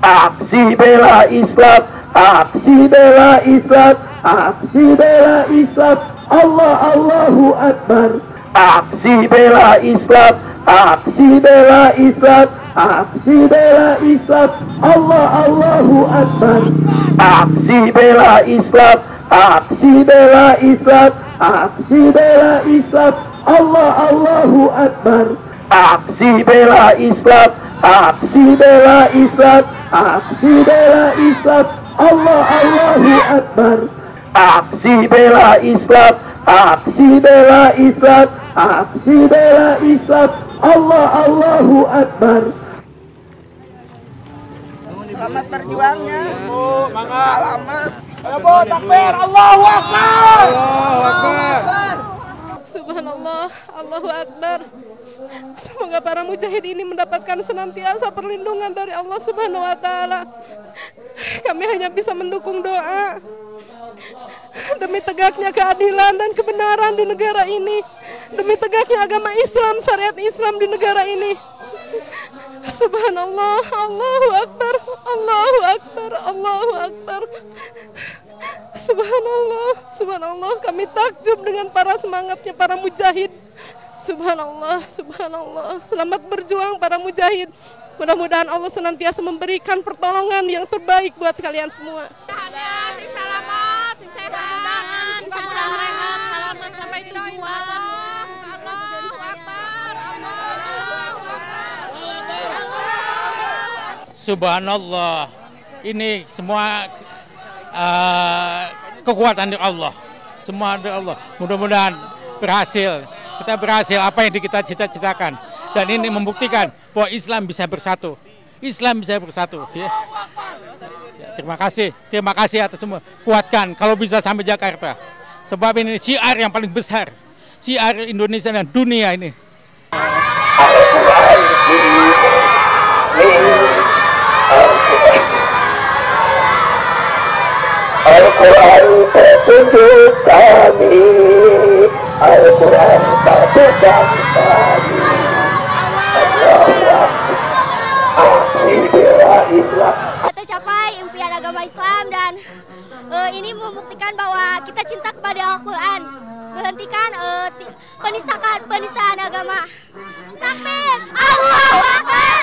aksi bela Islam, aksi bela Islam, aksi bela Islam, Allahu Akbar, aksi bela Islam, aksi bela Islam, aksi bela Islam, Allahu Akbar, aksi bela Islam, aksi bela Islam, aksi bela Islam, Allahu Akbar, aksi bela Islam, aksi bela Islam, aksi bela Islam, Allahu Akbar, aksi bela Islam, aksi bela Islam, aksi bela Islam, Allahu Akbar. Selamat berjuangnya. Selamat. Ayo takbir, Allahu Akbar. Allahu Akbar. Subhanallah, Allahu Akbar. Semoga para mujahid ini mendapatkan senantiasa perlindungan dari Allah Subhanahu wa taala. Kami hanya bisa mendukung doa demi tegaknya keadilan dan kebenaran di negara ini, demi tegaknya agama Islam, syariat Islam di negara ini. Subhanallah, Allahu Akbar, Allahu Akbar, Allahu Akbar. Subhanallah, subhanallah, kami takjub dengan para semangatnya para mujahid. Subhanallah, subhanallah. Selamat berjuang para mujahid. Mudah-mudahan Allah senantiasa memberikan pertolongan yang terbaik buat kalian semua. Sing selamat, sing sehat, selamat sampai tujuan. Allahu Akbar, Allahu Akbar. Subhanallah. Ini semua kekuatan dari Allah. Semua dari Allah. Mudah-mudahan berhasil. Kita berhasil apa yang kita cita-citakan. Dan ini membuktikan bahwa Islam bisa bersatu. Islam bisa bersatu. Ya. Terima kasih atas semua. Kuatkan kalau bisa sampai Jakarta. Sebab ini syiar yang paling besar. Syiar Indonesia dan dunia ini. Al-Quran petunjuk kami, Al-Quran patokan kami. Aksi bela Islam. Tercapai impian agama Islam dan ini membuktikan bahwa kita cinta kepada Al-Quran. Menghentikan penistaan agama. Takbir, Allahu Akbar.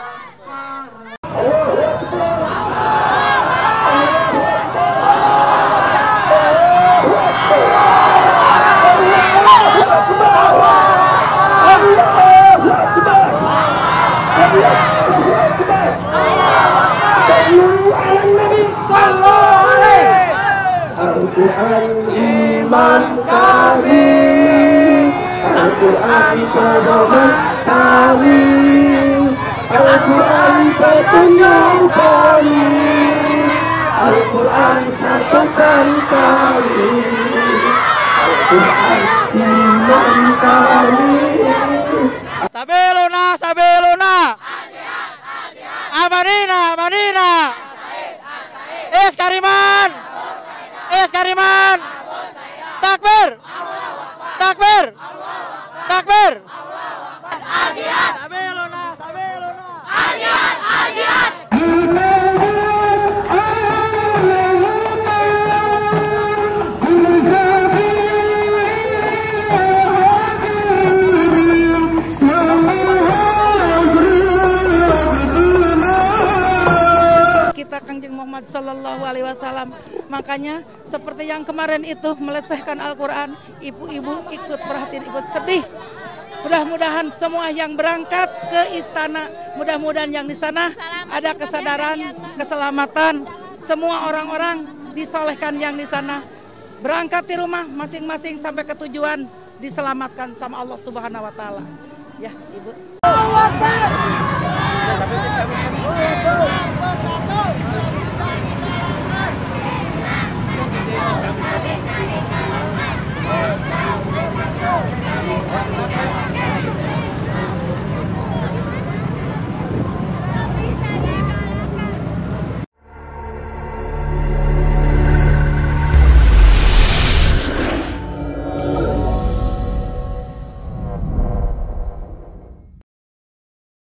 Al-Quran iman kami, Al-Quran pedoman kami, Al-Quran petunjuk kami, Al-Quran satukan kami, Al-Quran iman kami. Sabeluna, Sabeluna. Amanina, Amanina. Kariman. Kariman. Takbir. Takbir. Takbir. Al-Jihad. Sabeluna, Sabeluna. Al-Jihad, Al-Jihad. Kanjeng Muhammad Sallallahu Alaihi Wasallam. Makanya seperti yang kemarin itu melecehkan Al-Quran, ibu-ibu ikut perhatian, ibu sedih. Mudah-mudahan semua yang berangkat ke istana, mudah-mudahan yang di sana ada kesadaran, keselamatan, semua orang-orang disolehkan yang di sana. Berangkat di rumah masing-masing sampai ke tujuan, diselamatkan sama Allah Subhanahu Wa Taala. Ya, Ibu.